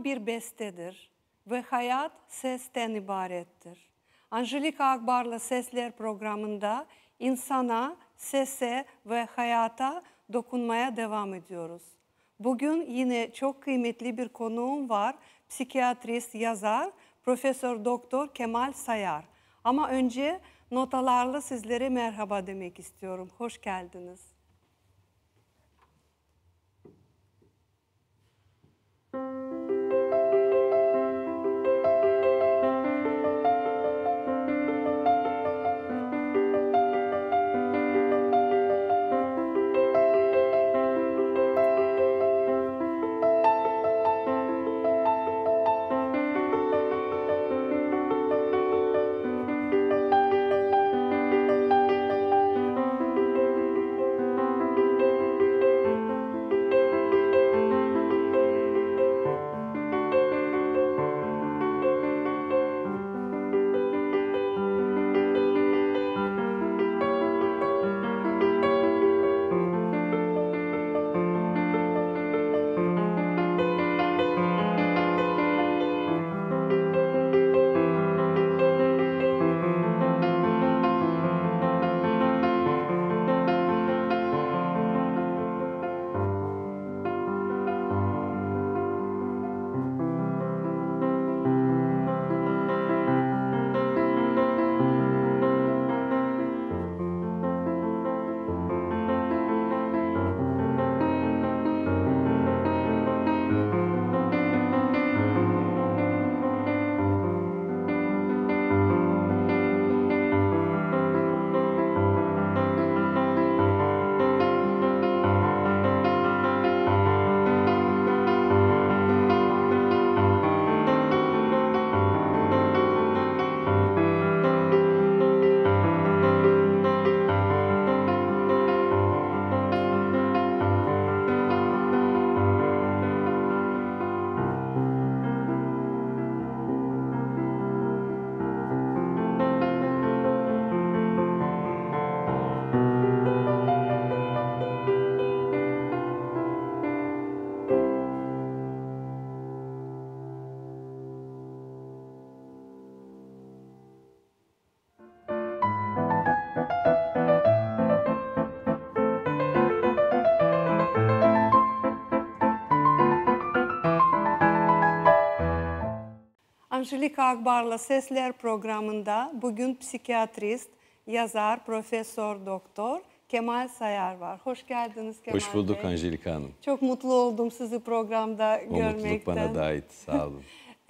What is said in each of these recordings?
bir bestedir ve hayat sesten ibarettir. Angelika Akbar'la Sesler programında insana, sese ve hayata dokunmaya devam ediyoruz. Bugün yine çok kıymetli bir konuğum var. Psikiyatrist, yazar, Profesör Doktor Kemal Sayar. Ama önce notalarla sizlere merhaba demek istiyorum. Hoş geldiniz. Angelika Akbar'la Sesler programında bugün psikiyatrist, yazar, profesör, doktor Kemal Sayar var. Hoş geldiniz Kemal Bey. Hoş bulduk Angelika Hanım. Çok mutlu oldum sizi programda görmekten. O mutluluk bana da ait. Sağ olun.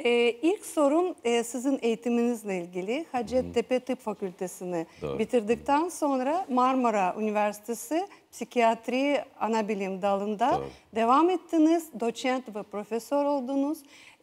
İlk sorum sizin eğitiminizle ilgili. Hacettepe Tıp Fakültesini bitirdikten sonra Marmara Üniversitesi Psikiyatri Anabilim dalında devam ettiniz. Doçent ve profesör oldunuz.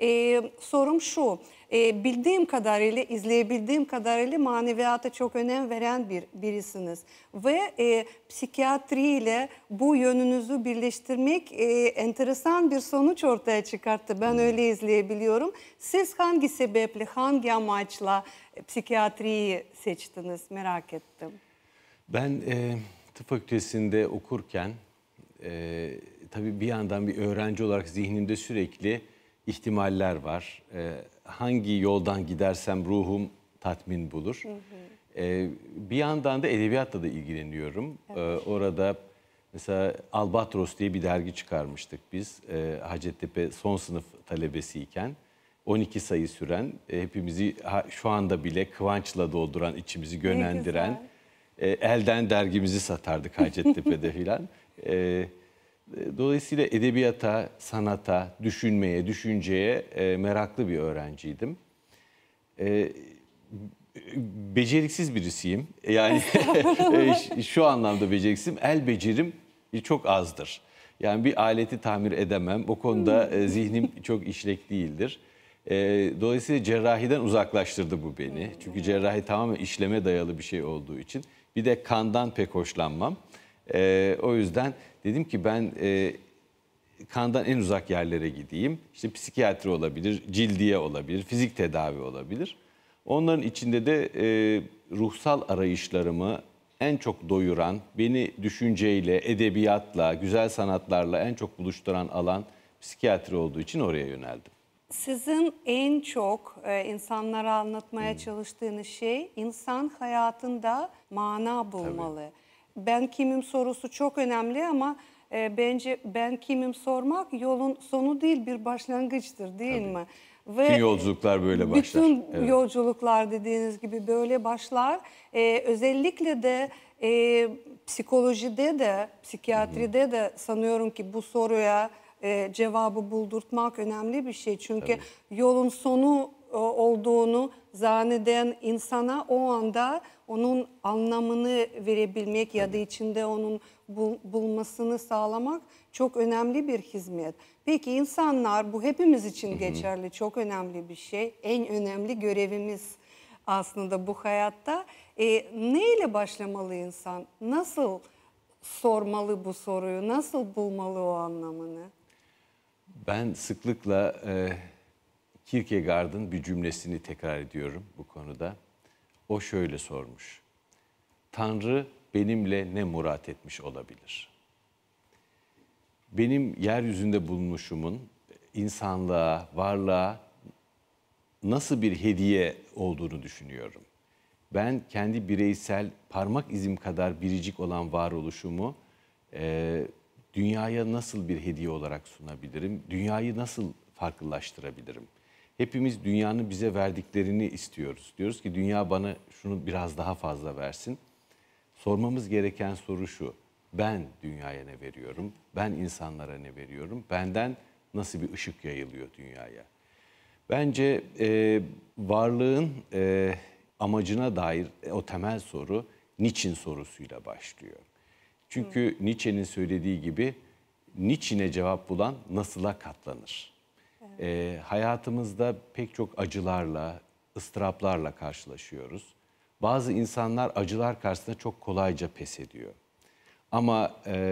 Sorum şu, bildiğim kadarıyla, izleyebildiğim kadarıyla maneviyata çok önem veren birisiniz. Ve psikiyatri ile bu yönünüzü birleştirmek enteresan bir sonuç ortaya çıkarttı. Ben öyle izleyebiliyorum. Siz hangi sebeple, hangi amaçla psikiyatriyi seçtiniz merak ettim. Ben tıp fakültesinde okurken tabii bir yandan bir öğrenci olarak zihnimde sürekli ihtimaller var. Hangi yoldan gidersem ruhum tatmin bulur. Bir yandan da edebiyatla da ilgileniyorum. Evet. Orada mesela Albatros diye bir dergi çıkarmıştık biz. Hacettepe son sınıf talebesiyken. 12 sayı süren, hepimizi şu anda bile kıvançla dolduran, içimizi gönendiren, elden dergimizi satardık Hacettepe'de filan. Dolayısıyla edebiyata, sanata, düşünmeye, düşünceye meraklı bir öğrenciydim. Beceriksiz birisiyim. Yani şu anlamda beceriksizim. El becerim çok azdır. Yani bir aleti tamir edemem. O konuda zihnim çok işlek değildir. Dolayısıyla cerrahiden uzaklaştırdı bu beni. Çünkü cerrahi tamamen işleme dayalı bir şey olduğu için. Bir de kandan pek hoşlanmam. O yüzden dedim ki ben kandan en uzak yerlere gideyim. İşte psikiyatri olabilir, cildiye olabilir, fizik tedavi olabilir. Onların içinde de ruhsal arayışlarımı en çok doyuran, beni düşünceyle, edebiyatla, güzel sanatlarla en çok buluşturan alan psikiyatri olduğu için oraya yöneldim. Sizin en çok insanlara anlatmaya çalıştığınız şey insan hayatında mana bulmalı. Ben kimim sorusu çok önemli ama bence ben kimim sormak yolun sonu değil bir başlangıçtır değil mi? Ve Bütün yolculuklar böyle başlar. bütün Evet. yolculuklar dediğiniz gibi böyle başlar. Özellikle de psikolojide de, psikiyatride de sanıyorum ki bu soruya cevabı buldurtmak önemli bir şey. Çünkü yolun sonu olduğunu zanneden insana o anda onun anlamını verebilmek ya da içinde onun bulmasını sağlamak çok önemli bir hizmet. Peki insanlar, bu hepimiz için geçerli, çok önemli bir şey. En önemli görevimiz aslında bu hayatta. Neyle başlamalı insan? Nasıl sormalı bu soruyu? Nasıl bulmalı o anlamını? Ben sıklıkla Kierkegaard'ın bir cümlesini tekrar ediyorum bu konuda. O şöyle sormuş. Tanrı benimle ne murat etmiş olabilir? Benim yeryüzünde bulunuşumun insanlığa, varlığa nasıl bir hediye olduğunu düşünüyorum. Ben kendi bireysel parmak izim kadar biricik olan varoluşumu dünyaya nasıl bir hediye olarak sunabilirim? Dünyayı nasıl farklılaştırabilirim? Hepimiz dünyanın bize verdiklerini istiyoruz. Diyoruz ki dünya bana şunu biraz daha fazla versin. Sormamız gereken soru şu. Ben dünyaya ne veriyorum? Ben insanlara ne veriyorum? Benden nasıl bir ışık yayılıyor dünyaya? Bence varlığın amacına dair o temel soru niçin sorusuyla başlıyor. Çünkü Nietzsche'nin söylediği gibi niçine cevap bulan nasıla katlanır. Hayatımızda pek çok acılarla, ıstıraplarla karşılaşıyoruz. Bazı insanlar acılar karşısında çok kolayca pes ediyor. Ama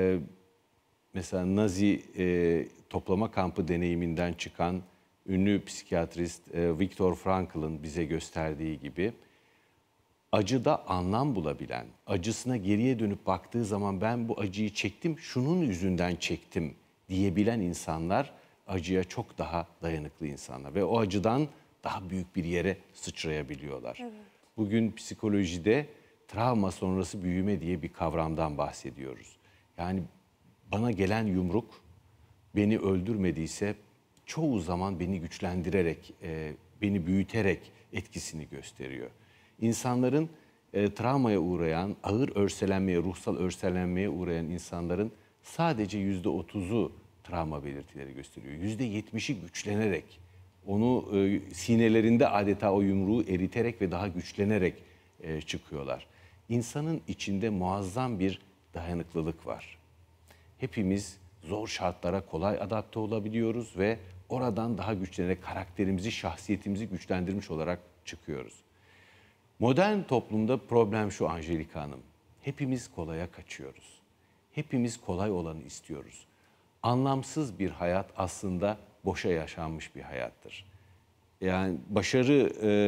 mesela Nazi toplama kampı deneyiminden çıkan ünlü psikiyatrist Viktor Frankl'ın bize gösterdiği gibi acıda anlam bulabilen, acısına geriye dönüp baktığı zaman ben bu acıyı çektim, şunun yüzünden çektim diyebilen insanlar acıya çok daha dayanıklı insanlar ve o acıdan daha büyük bir yere sıçrayabiliyorlar. Evet. Bugün psikolojide travma sonrası büyüme diye bir kavramdan bahsediyoruz. Yani bana gelen yumruk beni öldürmediyse çoğu zaman beni güçlendirerek, beni büyüterek etkisini gösteriyor. İnsanların travmaya uğrayan, ağır örselenmeye, ruhsal örselenmeye uğrayan insanların sadece %30'u travma belirtileri gösteriyor. %70'i güçlenerek, onu sinelerinde adeta o yumruğu eriterek ve daha güçlenerek çıkıyorlar. İnsanın içinde muazzam bir dayanıklılık var. Hepimiz zor şartlara kolay adapte olabiliyoruz ve oradan daha güçlenerek karakterimizi, şahsiyetimizi güçlendirmiş olarak çıkıyoruz. Modern toplumda problem şu Angelika Hanım. Hepimiz kolaya kaçıyoruz. Hepimiz kolay olanı istiyoruz. Anlamsız bir hayat aslında boşa yaşanmış bir hayattır. Yani başarı,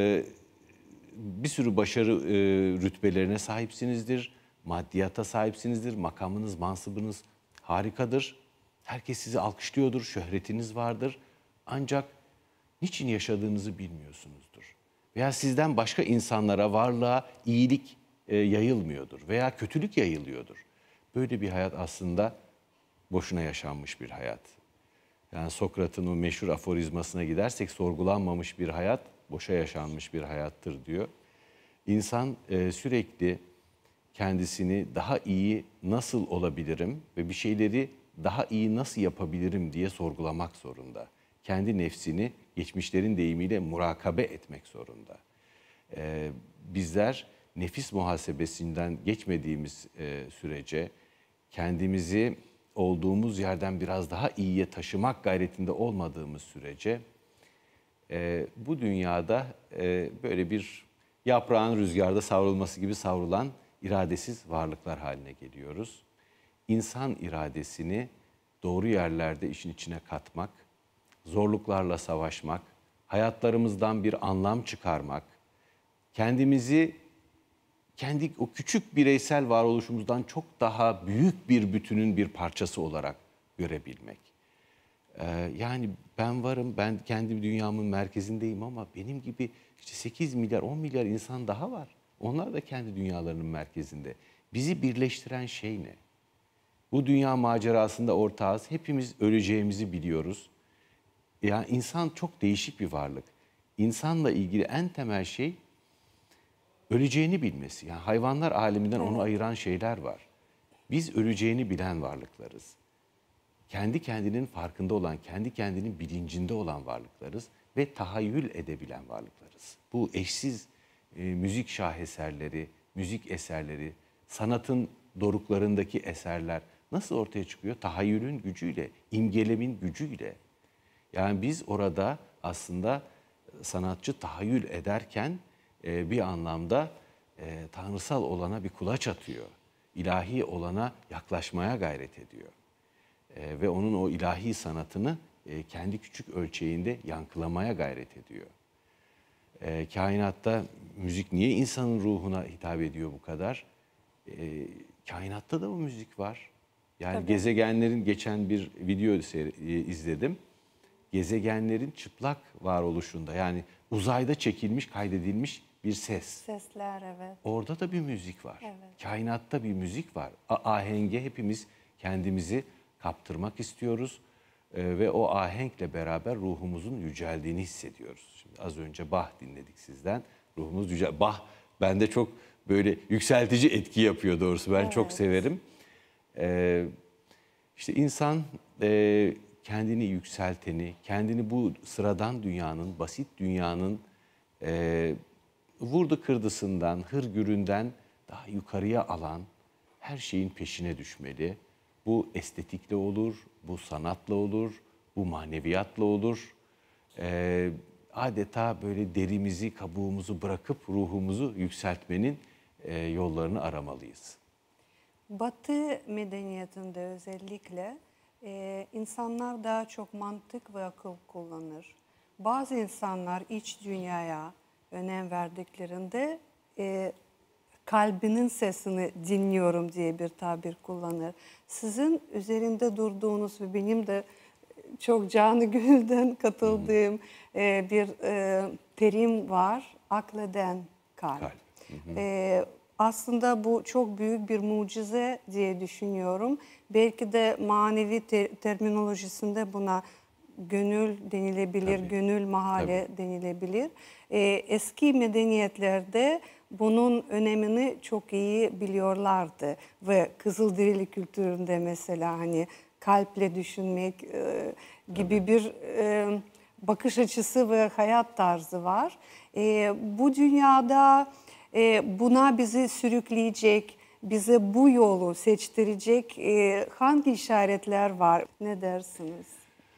bir sürü başarı rütbelerine sahipsinizdir. Maddiyata sahipsinizdir. Makamınız, mansıbınız harikadır. Herkes sizi alkışlıyordur. Şöhretiniz vardır. Ancak niçin yaşadığınızı bilmiyorsunuzdur. Veya sizden başka insanlara, varlığa iyilik yayılmıyordur veya kötülük yayılıyordur. Böyle bir hayat aslında boşuna yaşanmış bir hayat. Yani Sokrat'ın o meşhur aforizmasına gidersek sorgulanmamış bir hayat, boşa yaşanmış bir hayattır diyor. İnsan sürekli kendisini daha iyi nasıl olabilirim ve bir şeyleri daha iyi nasıl yapabilirim diye sorgulamak zorunda. Kendi nefsini geçmişlerin deyimiyle murakabe etmek zorunda. Bizler nefis muhasebesinden geçmediğimiz sürece kendimizi olduğumuz yerden biraz daha iyiye taşımak gayretinde olmadığımız sürece bu dünyada böyle bir yaprağın rüzgarda savrulması gibi savrulan iradesiz varlıklar haline geliyoruz. İnsan iradesini doğru yerlerde işin içine katmak, zorluklarla savaşmak, hayatlarımızdan bir anlam çıkarmak, kendimizi kendi o küçük bireysel varoluşumuzdan çok daha büyük bir bütünün bir parçası olarak görebilmek. Yani ben varım, ben kendi dünyamın merkezindeyim ama benim gibi işte 8 milyar, 10 milyar insan daha var. Onlar da kendi dünyalarının merkezinde. Bizi birleştiren şey ne? Bu dünya macerasında ortağız. Hepimiz öleceğimizi biliyoruz. Yani insan çok değişik bir varlık. İnsanla ilgili en temel şey öleceğini bilmesi. Yani hayvanlar aleminden onu ayıran şeyler var. Biz öleceğini bilen varlıklarız. Kendi kendinin farkında olan, kendi kendinin bilincinde olan varlıklarız ve tahayyül edebilen varlıklarız. Bu eşsiz müzik şaheserleri, müzik eserleri, sanatın doruklarındaki eserler nasıl ortaya çıkıyor? Tahayyülün gücüyle, imgelemin gücüyle. Yani biz orada aslında sanatçı tahayyül ederken bir anlamda tanrısal olana bir kulaç atıyor. İlahi olana yaklaşmaya gayret ediyor. Ve onun o ilahi sanatını kendi küçük ölçeğinde yankılamaya gayret ediyor. Kainatta müzik niye insanın ruhuna hitap ediyor bu kadar? Kainatta da bu müzik var. Yani Tabii. gezegenlerin, geçen bir video izledim. Gezegenlerin çıplak varoluşunda, yani uzayda çekilmiş, kaydedilmiş bir ses. Sesler, evet. Orada da bir müzik var. Evet. Kainatta bir müzik var. Ahenge hepimiz kendimizi kaptırmak istiyoruz. Ve o ahenkle beraber ruhumuzun yüceldiğini hissediyoruz. Şimdi az önce Bach dinledik sizden. Ruhumuz yücel. Bach bende çok böyle yükseltici etki yapıyor doğrusu. Ben çok severim. İşte insan kendini yükselteni, kendini bu sıradan dünyanın, basit dünyanın vurdu kırdısından, hırgüründen daha yukarıya alan her şeyin peşine düşmeli. Bu estetikle olur, bu sanatla olur, bu maneviyatla olur. Adeta böyle derimizi, kabuğumuzu bırakıp ruhumuzu yükseltmenin yollarını aramalıyız. Batı medeniyetinde özellikle insanlar daha çok mantık ve akıl kullanır. Bazı insanlar iç dünyaya önem verdiklerinde kalbinin sesini dinliyorum diye bir tabir kullanır. Sizin üzerinde durduğunuz ve benim de çok canı gönülden katıldığım bir terim var. Akleden kalp. Aslında bu çok büyük bir mucize diye düşünüyorum. Belki de manevi terminolojisinde buna gönül denilebilir, Tabii. gönül mahalle denilebilir. Eski medeniyetlerde bunun önemini çok iyi biliyorlardı ve Kızılderili kültüründe mesela hani kalple düşünmek gibi bir bakış açısı ve hayat tarzı var. Bu dünyada buna bizi sürükleyecek, bize bu yolu seçtirecek hangi işaretler var? Ne dersiniz?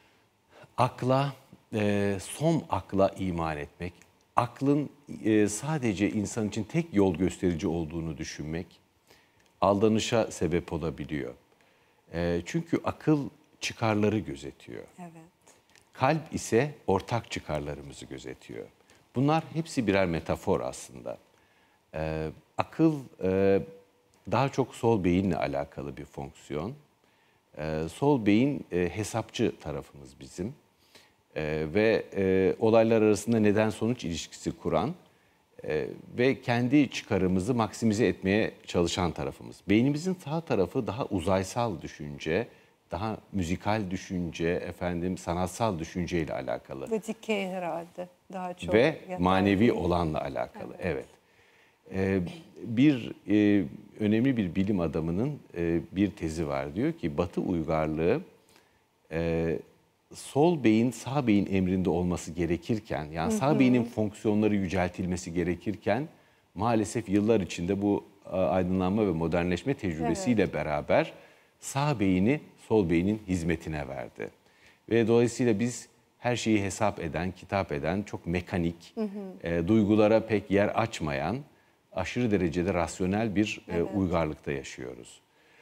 Akla, som akla iman etmek, aklın sadece insan için tek yol gösterici olduğunu düşünmek aldanışa sebep olabiliyor. Çünkü akıl çıkarları gözetiyor. Evet. Kalp ise ortak çıkarlarımızı gözetiyor. Bunlar hepsi birer metafor aslında. Akıl daha çok sol beyinle alakalı bir fonksiyon. Sol beyin hesapçı tarafımız bizim. Ve olaylar arasında neden-sonuç ilişkisi kuran ve kendi çıkarımızı maksimize etmeye çalışan tarafımız. Beynimizin sağ tarafı daha uzaysal düşünce, daha müzikal düşünce, sanatsal düşünceyle alakalı. Ve dikey herhalde daha çok. Ve yatay manevi değil. olanla alakalı. Evet. Bir önemli bir bilim adamının bir tezi var. Diyor ki Batı uygarlığı sol beyin sağ beyin emrinde olması gerekirken, yani sağ beynin fonksiyonları yüceltilmesi gerekirken maalesef yıllar içinde bu aydınlanma ve modernleşme tecrübesiyle beraber sağ beyni sol beynin hizmetine verdi. Ve dolayısıyla biz her şeyi hesap eden, kitap eden, çok mekanik, duygulara pek yer açmayan, aşırı derecede rasyonel bir uygarlıkta yaşıyoruz.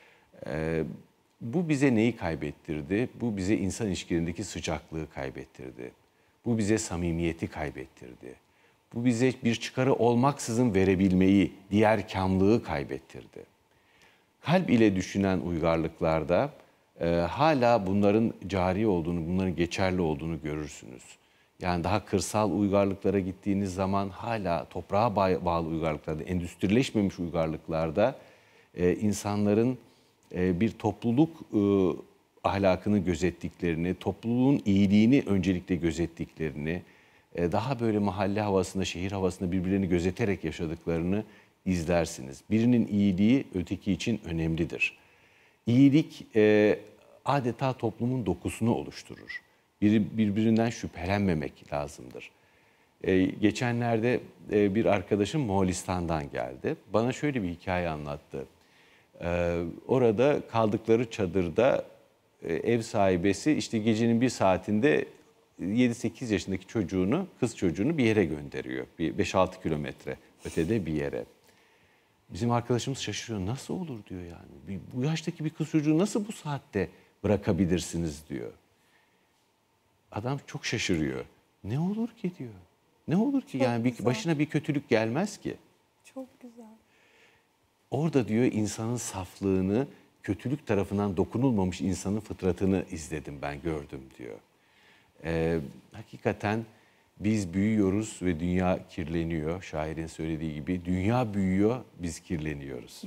Bu bize neyi kaybettirdi? Bu bize insan ilişkilerindeki sıcaklığı kaybettirdi. Bu bize samimiyeti kaybettirdi. Bu bize bir çıkarı olmaksızın verebilmeyi, diğer kamlığı kaybettirdi. Kalp ile düşünen uygarlıklarda hala bunların cari olduğunu, bunların geçerli olduğunu görürsünüz. Yani daha kırsal uygarlıklara gittiğiniz zaman hala toprağa bağlı uygarlıklarda, endüstrileşmemiş uygarlıklarda insanların bir topluluk ahlakını gözettiklerini, topluluğun iyiliğini öncelikle gözettiklerini, daha böyle mahalle havasında, şehir havasında birbirlerini gözeterek yaşadıklarını izlersiniz. Birinin iyiliği öteki için önemlidir. İyilik adeta toplumun dokusunu oluşturur. Birbirinden şüphelenmemek lazımdır. Geçenlerde bir arkadaşım Moğolistan'dan geldi. Bana şöyle bir hikaye anlattı. Orada kaldıkları çadırda ev sahibesi işte gecenin bir saatinde 7-8 yaşındaki çocuğunu, kız çocuğunu bir yere gönderiyor. Bir 5-6 kilometre ötede bir yere. Bizim arkadaşımız şaşırıyor. Nasıl olur diyor yani. Bu yaştaki bir kız çocuğu nasıl bu saatte bırakabilirsiniz diyor. Adam çok şaşırıyor. Ne olur ki diyor. Ne olur ki Çok yani güzel. başına bir kötülük gelmez ki. Çok güzel. Orada diyor insanın saflığını, kötülük tarafından dokunulmamış insanın fıtratını izledim ben, gördüm diyor. Hakikaten biz büyüyoruz ve dünya kirleniyor. Şairin söylediği gibi dünya büyüyor, biz kirleniyoruz.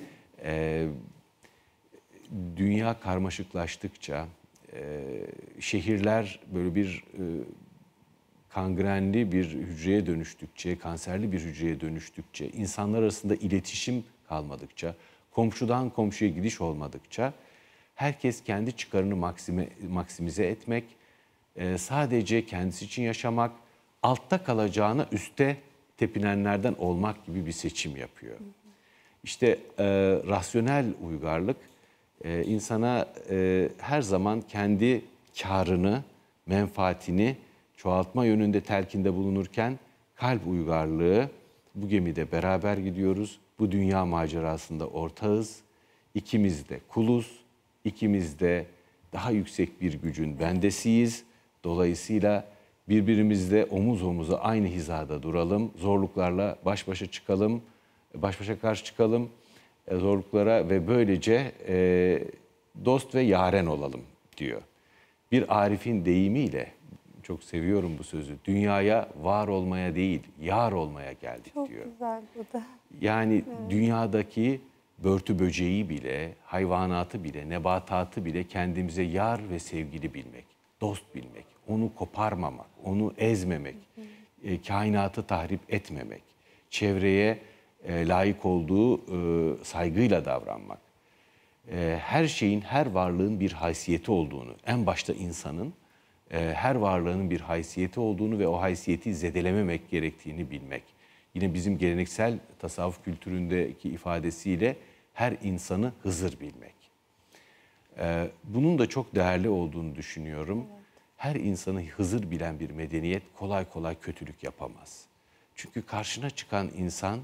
Dünya karmaşıklaştıkça, şehirler böyle bir kangrenli bir hücreye dönüştükçe, kanserli bir hücreye dönüştükçe, insanlar arasında iletişim kalmadıkça, komşudan komşuya gidiş olmadıkça, herkes kendi çıkarını maksimize etmek, sadece kendisi için yaşamak, altta kalacağına üste tepinenlerden olmak gibi bir seçim yapıyor. İşte rasyonel uygarlık insana her zaman kendi karını, menfaatini çoğaltma yönünde telkinde bulunurken, kalp uygarlığı, bu gemide beraber gidiyoruz, bu dünya macerasında ortağız, ikimiz de kuluz, ikimiz de daha yüksek bir gücün bendesiyiz. Dolayısıyla birbirimizle omuz omuza aynı hizada duralım, zorluklarla baş başa çıkalım, baş başa karşı çıkalım zorluklara ve böylece dost ve yaren olalım diyor. Bir Arif'in deyimiyle, çok seviyorum bu sözü, dünyaya var olmaya değil, yar olmaya geldik Çok diyor. güzel bu da. Yani dünyadaki börtü böceği bile, hayvanatı bile, nebatatı bile kendimize yar ve sevgili bilmek, dost bilmek, onu koparmamak, onu ezmemek, kainatı tahrip etmemek, çevreye layık olduğu saygıyla davranmak. Her şeyin, her varlığın bir haysiyeti olduğunu, en başta insanın her varlığının bir haysiyeti olduğunu ve o haysiyeti zedelememek gerektiğini bilmek. Yine bizim geleneksel tasavvuf kültüründeki ifadesiyle her insanı Hızır bilmek. Bunun da çok değerli olduğunu düşünüyorum. Evet. Her insanı Hızır bilen bir medeniyet kolay kolay kötülük yapamaz. Çünkü karşına çıkan insan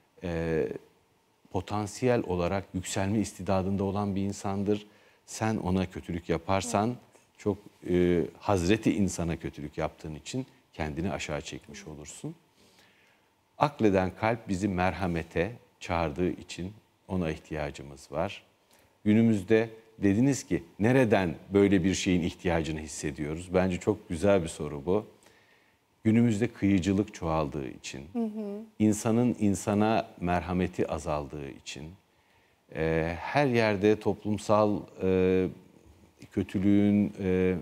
potansiyel olarak yükselme istidadında olan bir insandır. Sen ona kötülük yaparsan çok Hazreti insana kötülük yaptığın için kendini aşağı çekmiş olursun. Akleden kalp bizi merhamete çağırdığı için ona ihtiyacımız var. Günümüzde dediniz ki nereden böyle bir şeyin ihtiyacını hissediyoruz? Bence çok güzel bir soru bu. Günümüzde kıyıcılık çoğaldığı için, insanın insana merhameti azaldığı için, her yerde toplumsal kötülüğün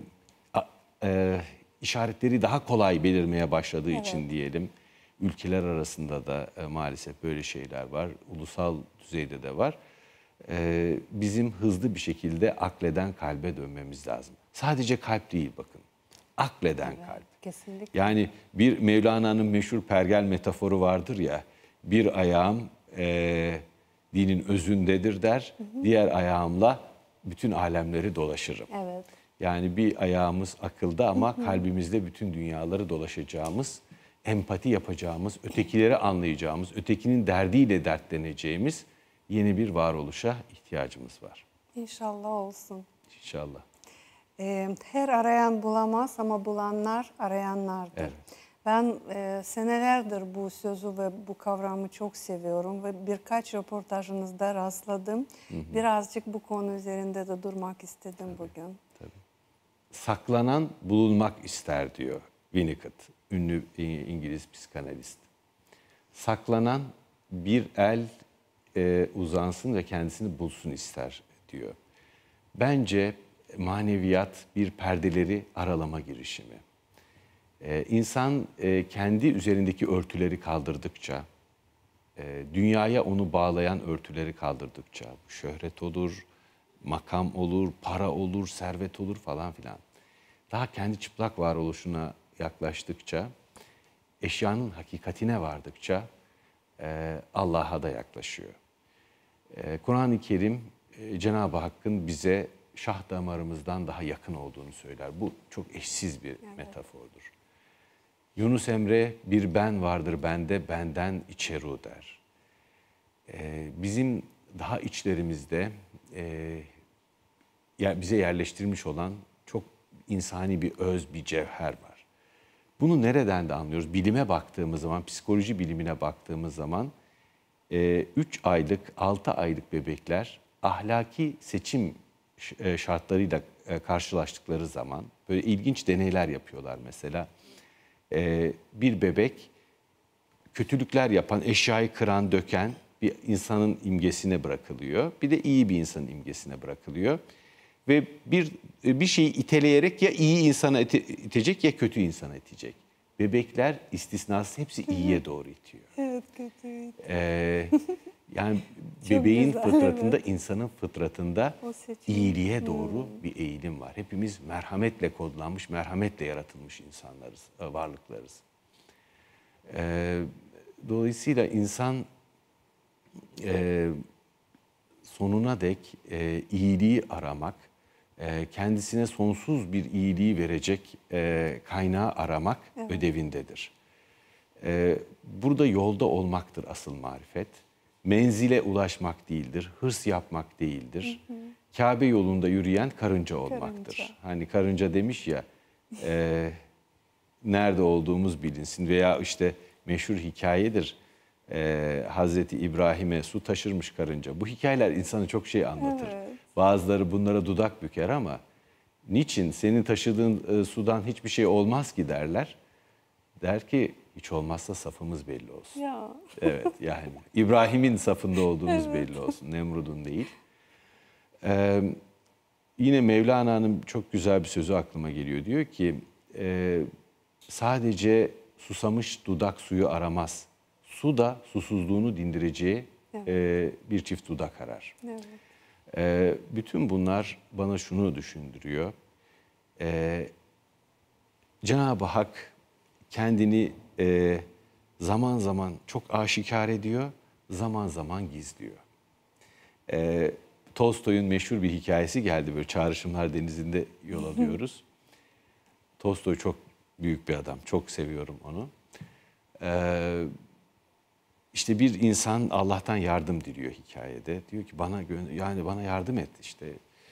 işaretleri daha kolay belirmeye başladığı için diyelim. Ülkeler arasında da maalesef böyle şeyler var, ulusal düzeyde de var. Bizim hızlı bir şekilde akleden kalbe dönmemiz lazım. Sadece kalp değil bakın, akleden kalp. Kesinlikle. Yani bir Mevlana'nın meşhur pergel metaforu vardır ya, bir ayağım dinin özündedir der, diğer ayağımla bütün alemleri dolaşırım. Evet. Yani bir ayağımız akılda ama kalbimizde bütün dünyaları dolaşacağımız, empati yapacağımız, ötekileri anlayacağımız, ötekinin derdiyle dertleneceğimiz yeni bir varoluşa ihtiyacımız var. İnşallah olsun. İnşallah. Her arayan bulamaz ama bulanlar arayanlardır. Evet. Ben senelerdir bu sözü ve bu kavramı çok seviyorum ve birkaç röportajınızda rastladım. Birazcık bu konu üzerinde de durmak istedim bugün. Saklanan bulunmak ister diyor Winnicott, ünlü İngiliz psikanalist. Saklanan bir el uzansın ve kendisini bulsun ister diyor. Bence maneviyat bir perdeleri aralama girişimi. İnsan kendi üzerindeki örtüleri kaldırdıkça, dünyaya onu bağlayan örtüleri kaldırdıkça, şöhret olur, makam olur, para olur, servet olur falan filan. Daha kendi çıplak varoluşuna yaklaştıkça, eşyanın hakikatine vardıkça Allah'a da yaklaşıyor. Kur'an-ı Kerim Cenab-ı Hakk'ın bize şah damarımızdan daha yakın olduğunu söyler. Bu çok eşsiz bir metafordur. Yunus Emre bir ben vardır bende, benden içeru der. Bizim daha içlerimizde bize yerleştirilmiş olan çok insani bir öz, bir cevher var. Bunu nereden de anlıyoruz? Bilime baktığımız zaman, psikoloji bilimine baktığımız zaman 3 aylık, 6 aylık bebekler ahlaki seçim şartlarıyla karşılaştıkları zaman böyle ilginç deneyler yapıyorlar mesela. Bir bebek kötülükler yapan, eşyayı kıran, döken bir insanın imgesine bırakılıyor. Bir de iyi bir insanın imgesine bırakılıyor. Ve bir şeyi iteleyerek ya iyi insana itecek ya kötü insana itecek. Bebekler istisnasız hepsi iyiye doğru itiyor. Evet, kötü. Yani Çok bebeğin güzel, fıtratında, evet. insanın fıtratında O seçim. iyiliğe doğru bir eğilim var. Hepimiz merhametle kodlanmış, merhametle yaratılmış insanlarız, varlıklarız. Dolayısıyla insan sonuna dek iyiliği aramak, kendisine sonsuz bir iyiliği verecek kaynağı aramak ödevindedir. Burada yolda olmaktır asıl marifet. Menzile ulaşmak değildir, hırs yapmak değildir. Kabe yolunda yürüyen karınca olmaktır. Karınca. Hani karınca demiş ya, nerede olduğumuz bilinsin veya işte meşhur hikayedir. Hazreti İbrahim'e su taşırmış karınca. Bu hikayeler insana çok şey anlatır. Evet. Bazıları bunlara dudak büker ama niçin senin taşıdığın sudan hiçbir şey olmaz ki derler. Der ki hiç olmazsa safımız belli olsun. Ya. Evet yani İbrahim'in safında olduğumuz belli olsun. Nemrud'un değil. Yine Mevlana'nın çok güzel bir sözü aklıma geliyor. Diyor ki sadece susamış dudak suyu aramaz. Su da susuzluğunu dindireceği bir çift dudak arar. Evet. Bütün bunlar bana şunu düşündürüyor. Cenab-ı Hak kendini zaman zaman çok aşikar ediyor, zaman zaman gizliyor. Tolstoy'un meşhur bir hikayesi geldi, böyle Çağrışımlar Denizi'nde yol alıyoruz. Tolstoy çok büyük bir adam, çok seviyorum onu. İşte bir insan Allah'tan yardım diliyor hikayede. Diyor ki bana yardım et işte.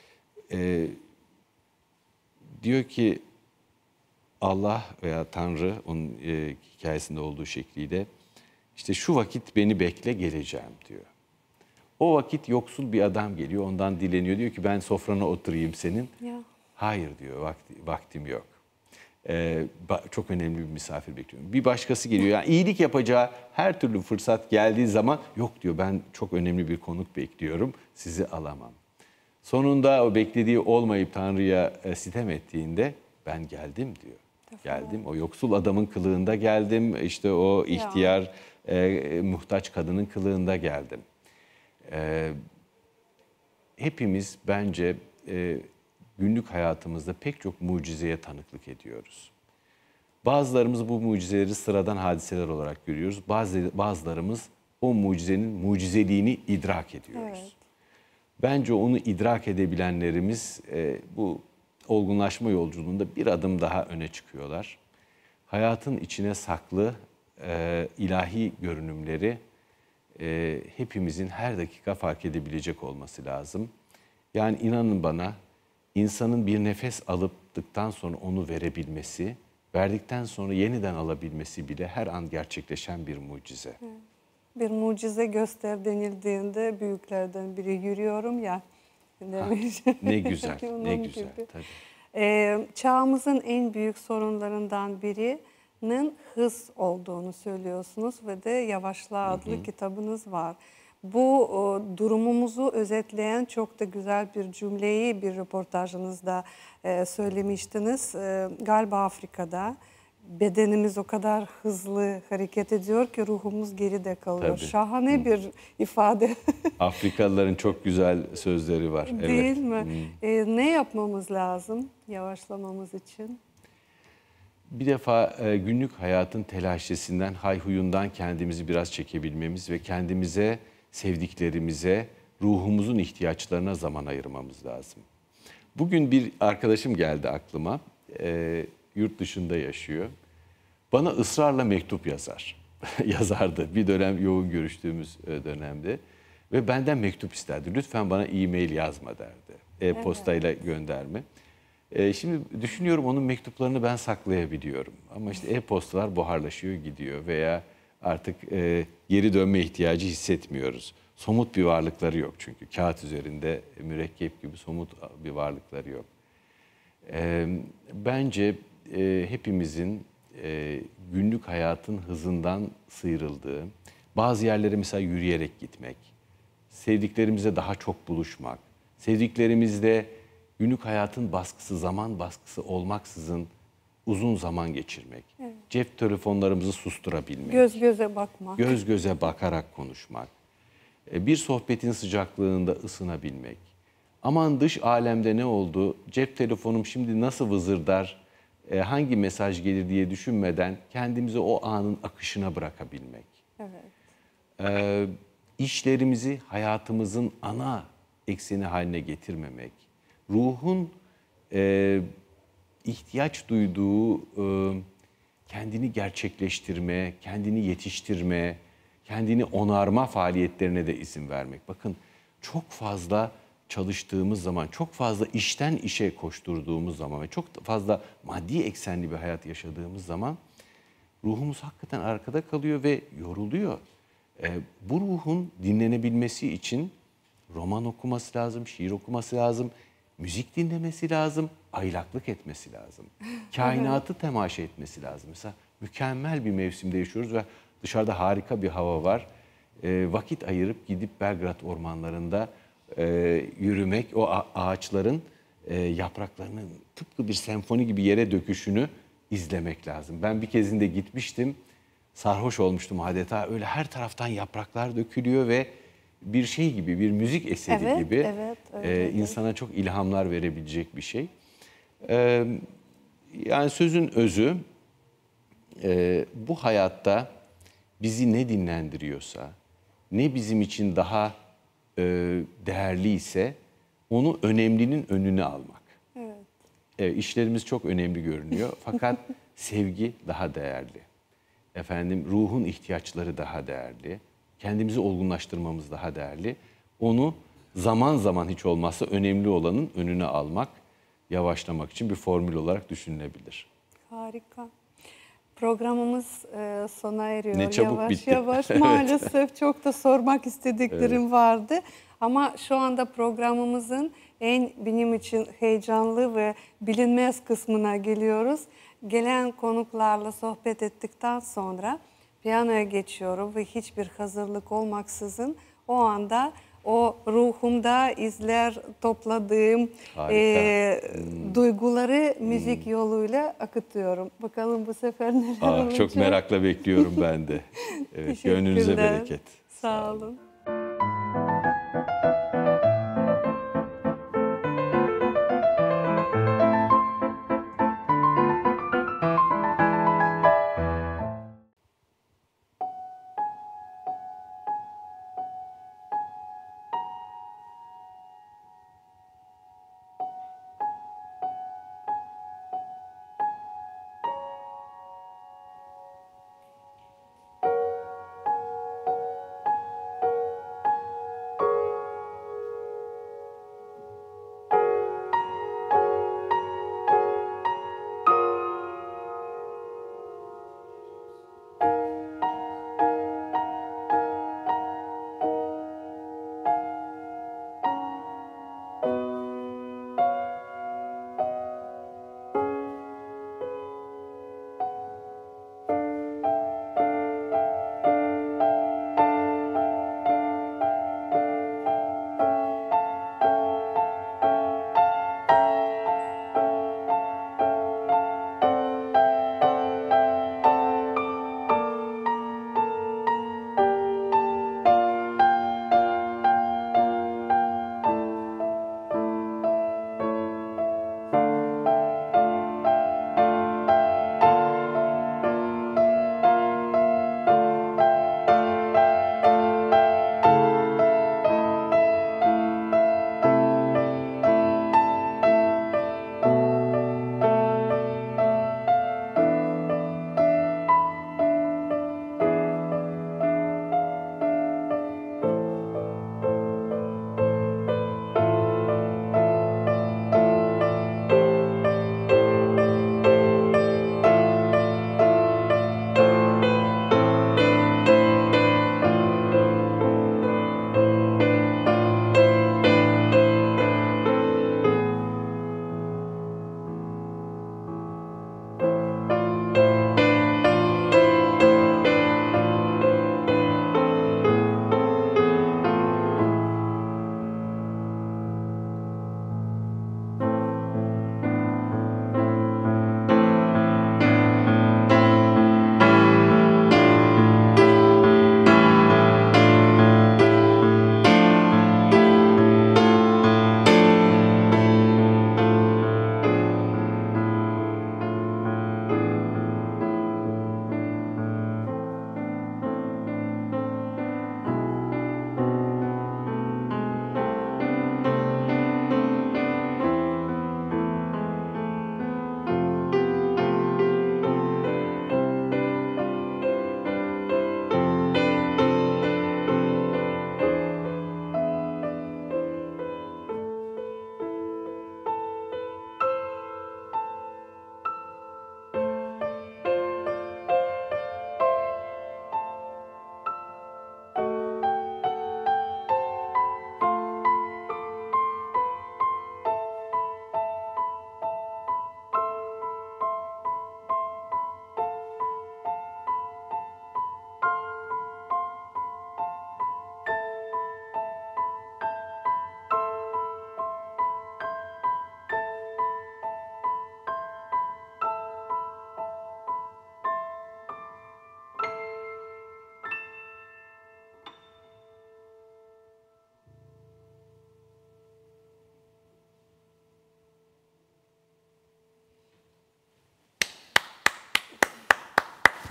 Diyor ki Allah veya Tanrı onun hikayesinde olduğu şekliyle işte şu vakit beni bekle geleceğim diyor. O vakit yoksul bir adam geliyor, ondan dileniyor. Diyor ki ben sofrana oturayım senin. Ya. Hayır diyor, vaktim yok. Çok önemli bir misafir bekliyorum. Bir başkası geliyor. Yani iyilik yapacağı her türlü fırsat geldiği zaman yok diyor, ben çok önemli bir konuk bekliyorum, sizi alamam. Sonunda o beklediği olmayıp Tanrı'ya sitem ettiğinde ben geldim diyor. Geldim, o yoksul adamın kılığında geldim, işte o ihtiyar, muhtaç kadının kılığında geldim. Hepimiz bence günlük hayatımızda pek çok mucizeye tanıklık ediyoruz. Bazılarımız bu mucizeleri sıradan hadiseler olarak görüyoruz. Bazılarımız o mucizenin mucizeliğini idrak ediyoruz. Evet. Bence onu idrak edebilenlerimiz bu olgunlaşma yolculuğunda bir adım daha öne çıkıyorlar. Hayatın içine saklı ilahi görünümleri hepimizin her dakika fark edebilecek olması lazım. Yani inanın bana, insanın bir nefes alıptıktan sonra onu verebilmesi verdikten sonra yeniden alabilmesi bile her an gerçekleşen bir mucize. Bir mucize göster denildiğinde büyüklerden biri yürüyorum ya demiş. Ne güzel, ne Onun güzel. gibi. Tabii. Çağımızın en büyük sorunlarından birinin hız olduğunu söylüyorsunuz ve de Yavaşla adlı kitabınız var. Bu durumumuzu özetleyen çok da güzel bir cümleyi bir röportajınızda söylemiştiniz. Galiba Afrika'da bedenimiz o kadar hızlı hareket ediyor ki ruhumuz geride kalıyor. Tabii. Şahane bir ifade. Afrikalıların çok güzel sözleri var. Değil Evet. mi? Ne yapmamız lazım yavaşlamamız için? Bir defa günlük hayatın telaşesinden, hayhuyundan kendimizi biraz çekebilmemiz ve kendimize, sevdiklerimize, ruhumuzun ihtiyaçlarına zaman ayırmamız lazım. Bugün bir arkadaşım geldi aklıma. Yurt dışında yaşıyor. Bana ısrarla mektup yazar. Yazardı bir dönem yoğun görüştüğümüz dönemde. Ve benden mektup isterdi. Lütfen bana e-mail yazma derdi. E-postayla gönderme. Şimdi düşünüyorum onun mektuplarını ben saklayabiliyorum. Ama işte e-postalar buharlaşıyor gidiyor veya artık geri dönme ihtiyacı hissetmiyoruz. Somut bir varlıkları yok çünkü. Kağıt üzerinde mürekkep gibi somut bir varlıkları yok. Bence hepimizin günlük hayatın hızından sıyrıldığı, bazı yerlere mesela yürüyerek gitmek, sevdiklerimizle daha çok buluşmak, sevdiklerimizle günlük hayatın baskısı, zaman baskısı olmaksızın uzun zaman geçirmek, cep telefonlarımızı susturabilmek, Göz göze bakmak. göz göze bakarak konuşmak, bir sohbetin sıcaklığında ısınabilmek. Aman dış alemde ne oldu, cep telefonum şimdi nasıl vızırdar, hangi mesaj gelir diye düşünmeden kendimizi o anın akışına bırakabilmek. Evet. İşlerimizi hayatımızın ana ekseni haline getirmemek, ruhun ihtiyaç duyduğu kendini gerçekleştirme, kendini yetiştirme, kendini onarma faaliyetlerine de izin vermek. Bakın çok fazla çalıştığımız zaman, çok fazla işten işe koşturduğumuz zaman ve çok fazla maddi eksenli bir hayat yaşadığımız zaman ruhumuz hakikaten arkada kalıyor ve yoruluyor. Bu ruhun dinlenebilmesi için roman okuması lazım, şiir okuması lazım, müzik dinlemesi lazım, aylaklık etmesi lazım. Kainatı temaşa etmesi lazım. Mesela mükemmel bir mevsimde yaşıyoruz ve dışarıda harika bir hava var. Vakit ayırıp gidip Belgrad ormanlarında yürümek, o ağaçların yapraklarının tıpkı bir senfoni gibi yere döküşünü izlemek lazım. Ben bir kezinde gitmiştim, sarhoş olmuştum adeta. Öyle her taraftan yapraklar dökülüyor ve bir şey gibi, bir müzik eseri gibi insana çok ilhamlar verebilecek bir şey. Yani sözün özü, bu hayatta bizi ne dinlendiriyorsa, ne bizim için daha değerliyse onu önemlinin önüne almak. İşlerimiz çok önemli görünüyor fakat sevgi daha değerli. Ruhun ihtiyaçları daha değerli. Kendimizi olgunlaştırmamız daha değerli. Onu zaman zaman hiç olmazsa önemli olanın önüne almak, yavaşlamak için bir formül olarak düşünülebilir. Harika. Programımız sona eriyor. Ne çabuk yavaş bitti. yavaş. Maalesef çok da sormak istediklerim vardı. Ama şu anda programımızın benim için heyecanlı ve bilinmez kısmına geliyoruz. Gelen konuklarla sohbet ettikten sonra piyanoya geçiyorum ve hiçbir hazırlık olmaksızın o anda o ruhumda izler topladığım duyguları müzik yoluyla akıtıyorum. Bakalım bu sefer neler olacak. Çok merakla bekliyorum ben de. Evet, gönlünüze bereket. Sağ olun.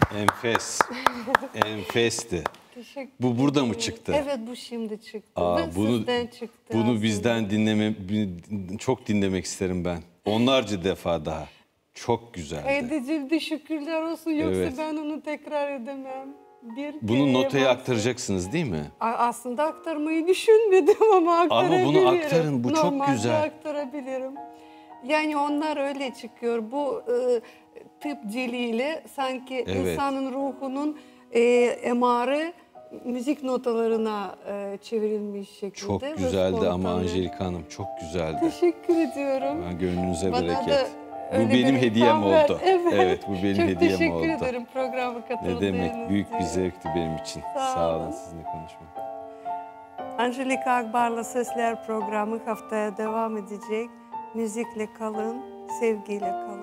Enfes. Enfesti. Teşekkür Bu burada mı ederim. çıktı? Evet, bu şimdi çıktı. Aa, Ve sizden çıktı bunu aslında. bizden çok dinlemek isterim ben. Onlarca defa daha. Çok güzeldi. Edeciğim de şükürler olsun, yoksa Evet. ben onu tekrar edemem. Bunu notaya varsa- aktaracaksınız değil mi? Aslında aktarmayı düşünmedim ama aktarabilirim. bunu aktarın, bu çok Normalde güzel. aktarabilirim. Yani onlar öyle çıkıyor. Bu tıp diliyle sanki Evet. insanın ruhunun emarı müzik notalarına çevrilmiş şekilde. Çok ve güzeldi ama spontane. Angelika Hanım, çok güzeldi. Teşekkür ediyorum. Gönlünüze Bana bereket. da Bu öyle benim bir hediyem ilham ver. oldu. Evet. Bu benim Çok hediyem oldu. teşekkür ederim programa Ne katıldığınız demek, büyük bir için. zevkti benim için. Sağ Sağ olun olun. sizinle konuşmak. Angelika Akbar'la Sesler programı haftaya devam edecek. Müzikle kalın, sevgiyle kalın.